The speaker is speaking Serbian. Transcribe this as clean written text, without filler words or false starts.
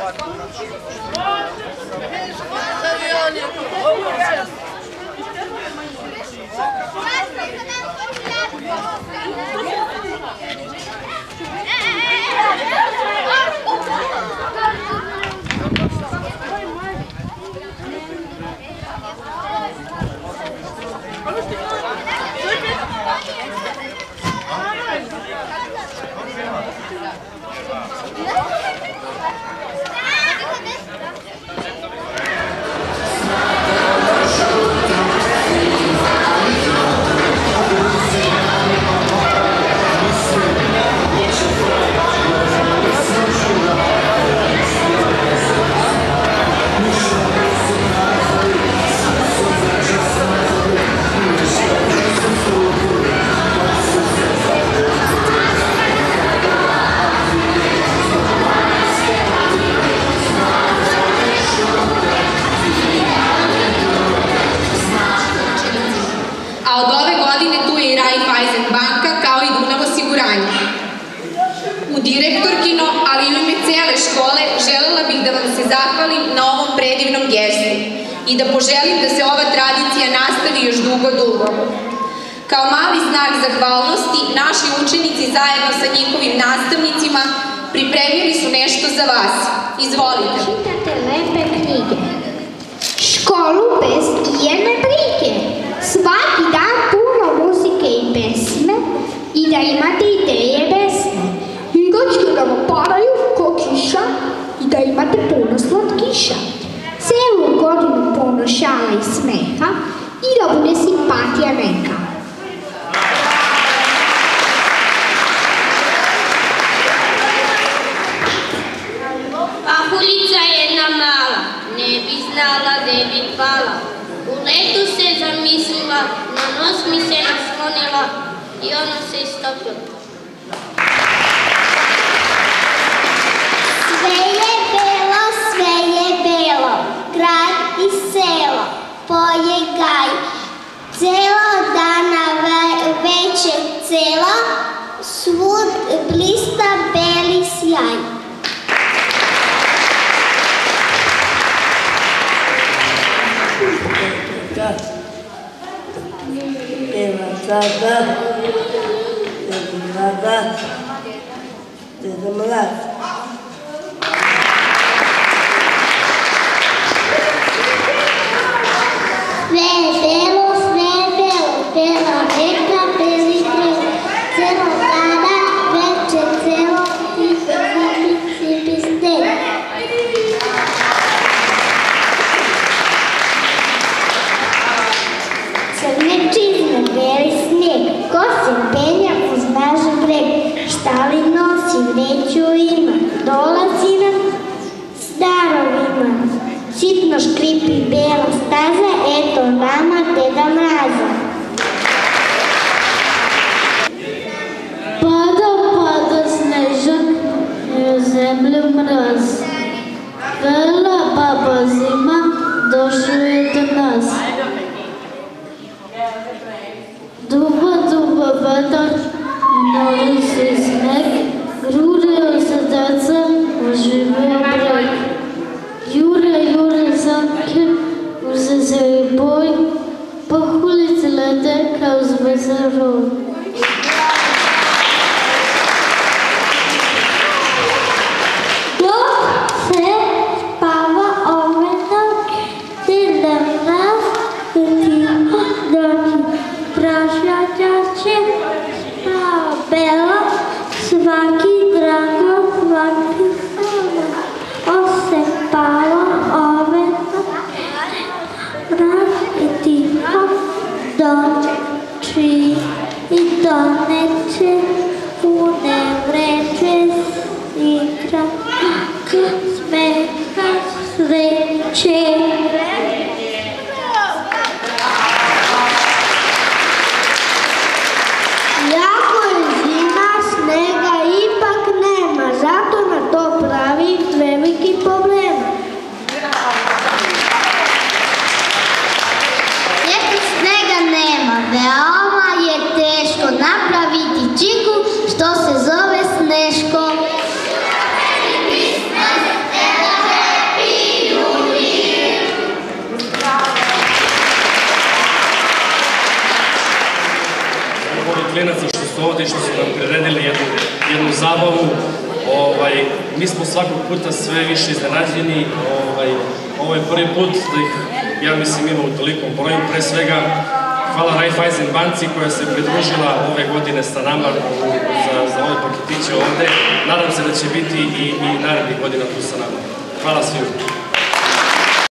I da poželim da se ova tradicija nastavi još dugo. Kao mali znak zahvalnosti, naši učenici zajedno sa njihovim nastavnicima pripremili su nešto za vas. Izvolite. Čitate lepe knjige, školu bez ijedne brige, svaki dan puno muzike i pesme i da imate ideje besne. Igračke da vam padaju ko kiša i da imate puno slatkiša. Celu godinu puno šala i smeha i da bude simpatija neka. Pahuljica jedna mala, ne bi znala gde bi pala. U letu se zamislila, na nos mi se naslonila i ona se istopila. Sve je belo, grad i selo, polje gaj. Celo dana veče celo, svud blista beli sjaj. Evo sada, Deda Mraz. Sve je belo, bela reka, beli breg, celo dana, veče, celo, sipi steg. Crne čizme, beli sneg, ko se penja uz naš breg, šta li nosi, vreću ima, dolazi nam s darovima. Sitno škripi bela staza, eto nama Deda Mraza. Pada snežak i u zemlju mraz. Vela baba zima, došla je do nas. Duba vetar, nosi sneg, grure se deca, oživio breg. Jure zamke, uze se i boj, pahulice lete kao zvezda roj. Dok se spava ove noći, Deda Mraz tiho doći, prašljača će spava bela, svaki drago, svaki sama, ose spava ove noći, Mraz i tiho doći i doneće pune vreće igra, smeha, sreće. Jako je zima, snega ipak nema, zato na to pravi veliki problem. Ljeti snega nema, veoma je teško napraviti čiku što se zove Sneško. učestvovati, što su nam priredili jednu zabavu. Mi smo svakog puta sve više iznenađeni. Ovo je prvi put da ih, ja mislim, ima u tolikom broju. Pre svega, hvala Raiffeisen banci koja se pridružila ove godine sa nama za ove paketiće ovde. Nadam se da će biti i narednih godina tu sa nama. Hvala svima.